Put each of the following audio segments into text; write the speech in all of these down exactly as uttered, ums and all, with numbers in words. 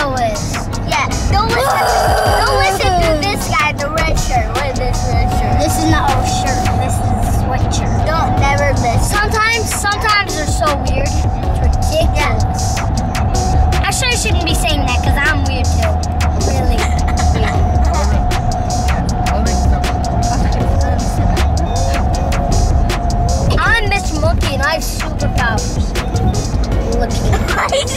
video is. Yeah, don't listen, don't listen to this guy, the red shirt. What is this red shirt? This is not a shirt. This is a sweatshirt. Don't never listen. Sometimes, sometimes they're so weird. It's ridiculous. Actually, I shouldn't be saying that because I'm weird too. Really weird. I'm Mister Monkey and I have superpowers. Look at me.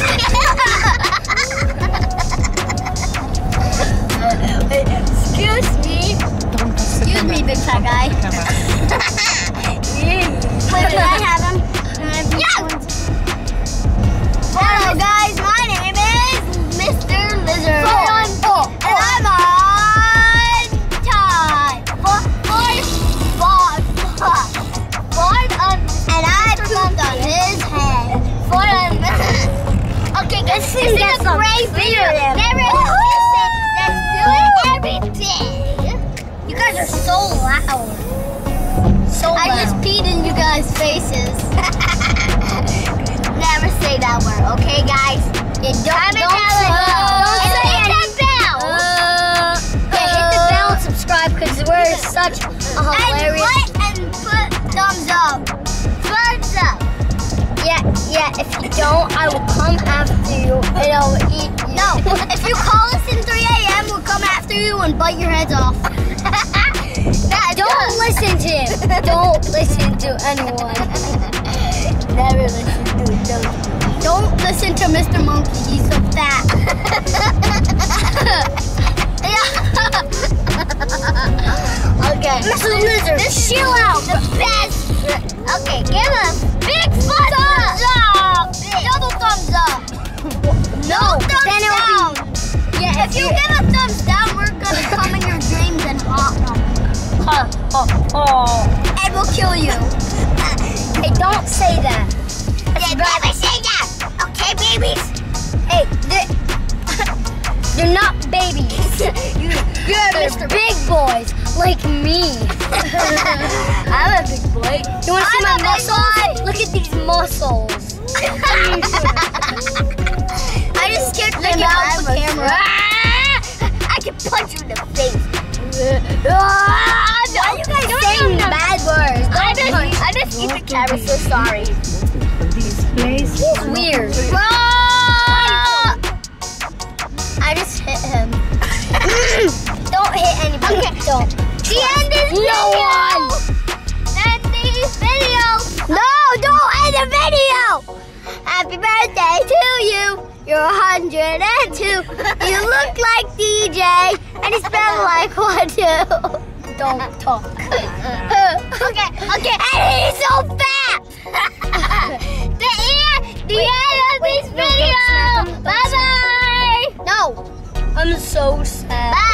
Excuse me. Excuse me, big fat guy. Wait, did I have him? Yeah. Hello guys, my name is Mister Lizard. Four, four, and I'm on time. Four, four, four, four, on, and I pooped on his head. Four on. Okay, guys, this is a great video. Never listen. Let's do it every day. You guys are so loud. So loud. I just peed in you guys' faces. Never say that word, okay, guys? Yeah, don't, Comment don't, down below. don't And say hit that bell. Uh, yeah, hit the bell and subscribe because we're such a hilarious. And like and put thumbs up. Thumbs up. Yeah, yeah. If you don't, I will come after you and I will eat you. No, if you call us in three A M, we'll come after you and bite your heads off. That Don't does. listen to him. Don't listen to anyone. Never listen to him. Don't listen to Mister Monkey. He's so fat. Okay. Mister Lizard, This chill out. The best. Okay, give us big thumbs up. Double thumbs up. No thumbs then it down. will be. Yeah, If you give a thumbs down, we're gonna come in your dreams and haunt them. Oh, oh, oh. And we'll kill you. Hey, don't say that. Yeah, never say that. Okay, babies? Hey, they're, they're not babies. you, you're They're Mister big boys like me. I'm a big boy. You want to see I'm my a big muscles? boy. Look at these muscles. I just kicked Look him at out my the camera. muscles. I can punch you in the face. Ah, Why you guys Don't saying use bad words. I Don't just, punch. I just eat the camera, so sorry. He's weird. I just hit him. Don't hit anybody. Okay. Don't. The end is No video. one. End the video. No, don't end the video. Happy birthday to you. You're one hundred and two. You look like D J and you smell like one too. Don't talk. Okay, okay. And he's so fat. the end, the Wait, end of wait, this no, video. don't snap them, don't Bye bye. No, I'm so sad. Bye.